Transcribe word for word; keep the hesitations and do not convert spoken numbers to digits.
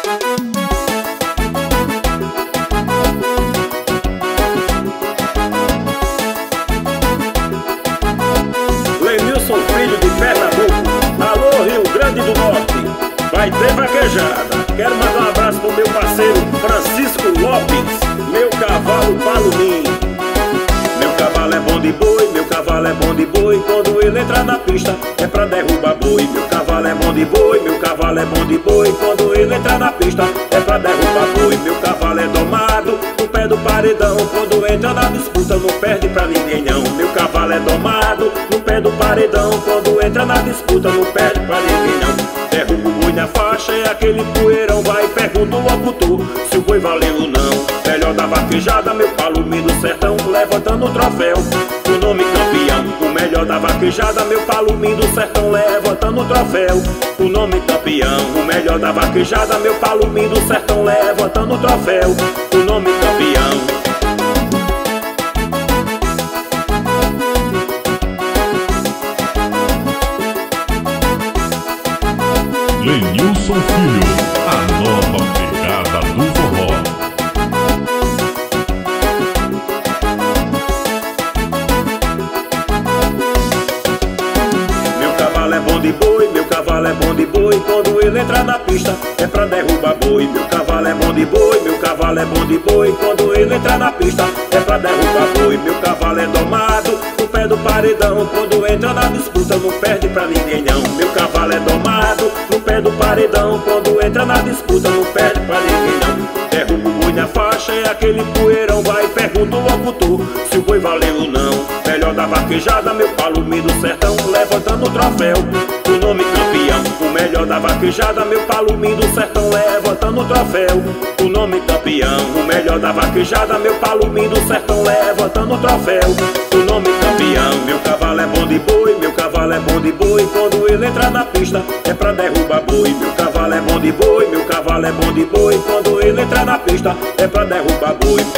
Lenilson Filho de Pernambuco, alô Rio Grande do Norte, vai ter vaquejada. Quero mandar um abraço pro meu parceiro Francisco Lopes, meu cavalo Palomim. Meu cavalo é bom de boi, meu cavalo é bom de boi, quando ele entra na pista é pra derrubar boi. Meu cavalo é bom de boi, meu cavalo é bom de boi, quando ele entra na pista é pra derrubar boi. Meu cavalo é domado no pé do paredão, quando entra na disputa não perde pra ninguém não. Meu cavalo é domado no pé do paredão, quando entra na disputa não perde pra ninguém não. Derruba o boi na faixa, é aquele poeirão, vai pergunta o locutor se o boi valeu ou não. Melhor da vaquejada, meu Palomim do sertão, levantando o troféu, o nome campeão. O melhor da vaquejada, meu Palomim do sertão, levantando o troféu, o nome campeão. O melhor da vaquejada, meu Palomim do sertão, levantando o troféu, o nome campeão. Lenilson Filho, a nova pegada do forró. Meu cavalo é bom de boi, meu cavalo é bom de boi, quando ele entra na pista é pra derrubar boi. Meu cavalo é bom de boi, meu cavalo é bom de boi, quando ele entra na pista é pra derrubar boi. Meu cavalo é domado no pé do paredão, quando entra na disputa não perde pra ninguém não. Meu cavalo é domado no pé do paredão, quando entra na disputa não perde pra ninguém não. Derruba o boi na faixa, é aquele poeirão, vai pergunta o locutor se o boi valeu ou não. Melhor da vaquejada, meu Palomim do sertão, levantando o troféu, o nome campeão. O melhor da vaquejada, meu Palomim do sertão, levantando o troféu, o nome campeão. O melhor da vaquejada, meu Palomim do sertão, levantando o troféu, o nome campeão. Meu cavalo é bom de boi, meu cavalo é bom de boi, quando ele entra na pista é pra derrubar boi. Meu cavalo é bom de boi, meu cavalo é bom de boi, quando ele entra na pista é pra derrubar boi.